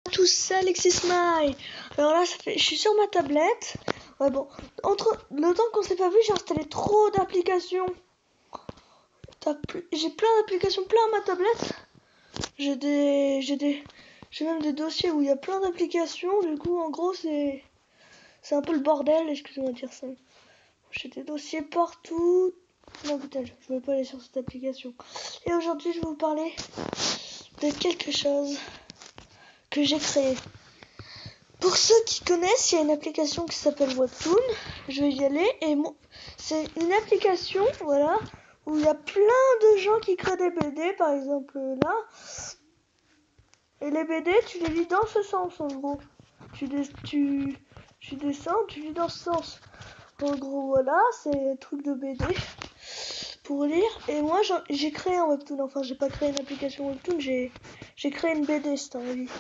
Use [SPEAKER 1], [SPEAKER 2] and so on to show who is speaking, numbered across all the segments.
[SPEAKER 1] Tous, c'est Alexis Smile. Alors là, je suis sur ma tablette. Ouais, bon, entre le temps qu'on s'est pas vu, j'ai installé trop d'applications. J'ai plein d'applications, plein à ma tablette. J'ai même des dossiers où il y a plein d'applications. Du coup, en gros, c'est un peu le bordel. Excusez-moi de dire ça. J'ai des dossiers partout. Non, putain, je vais pas aller sur cette application. Et aujourd'hui, je vais vous parler de quelque chose que j'ai créé. Pour ceux qui connaissent, il y a une application qui s'appelle Webtoon. Je vais y aller et c'est une application, voilà, où il y a plein de gens qui créent des BD, par exemple là. Et les BD, tu les lis dans ce sens, en gros. Tu descends, tu lis dans ce sens. En gros, voilà, c'est un truc de BD pour lire. Et moi, j'ai créé un Webtoon. Enfin, j'ai pas créé une application Webtoon, j'ai créé une BD, c'est un avis.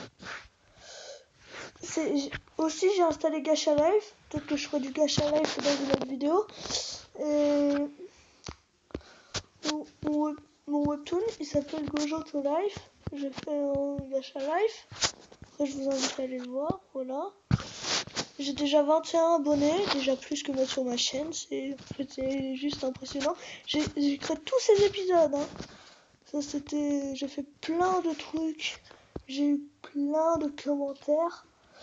[SPEAKER 1] Aussi, j'ai installé Gacha Life. Peut-être que je ferai du Gacha Life dans une autre vidéo. Et mon Webtoon, il s'appelle Gojo to Life. J'ai fait un Gacha Life. Après, je vous invite à aller le voir. Voilà. J'ai déjà 21 abonnés, déjà plus que moi sur ma chaîne. C'est juste impressionnant. J'ai créé tous ces épisodes. Hein. J'ai fait plein de trucs. J'ai eu plein de commentaires.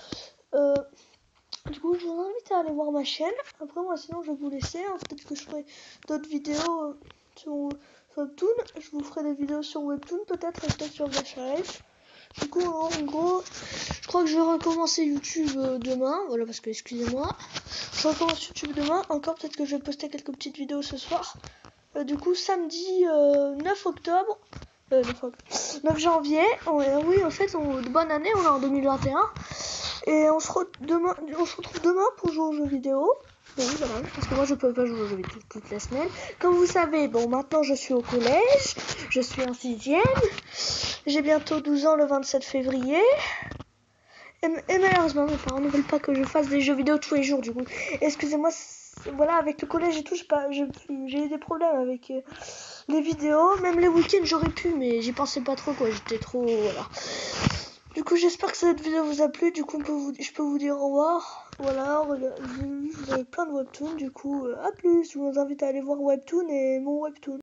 [SPEAKER 1] Du coup, je vous invite à aller voir ma chaîne. Après, moi, sinon, je vais vous laisser. Hein. Peut-être que je ferai d'autres vidéos sur Webtoon. Je vous ferai des vidéos sur Webtoon, peut-être, et peut-être sur Gacha Life. Du coup, en gros, je crois que je vais recommencer YouTube demain. Voilà, parce que, excusez-moi. Je recommence YouTube demain. Encore, peut-être que je vais poster quelques petites vidéos ce soir. Du coup, samedi 9 octobre. 9 janvier. Oui, en fait, bonne année, on est en 2021. Et on se retrouve demain pour jouer aux jeux vidéo. Oui, voilà, parce que moi je peux pas jouer aux jeux vidéo toute la semaine. Comme vous savez, bon, maintenant je suis au collège, je suis en 6e, j'ai bientôt 12 ans le 27 février. Et malheureusement, mes parents ne veulent pas que je fasse des jeux vidéo tous les jours, du coup. Excusez-moi, voilà, avec le collège et tout, j'ai eu des problèmes avec les vidéos. Même les week-ends, j'aurais pu, mais j'y pensais pas trop, quoi. J'étais trop, voilà. Du coup, j'espère que cette vidéo vous a plu. Du coup, je peux vous dire au revoir. Voilà, vous avez plein de Webtoons. Du coup, à plus. Je vous invite à aller voir Webtoon et mon Webtoon.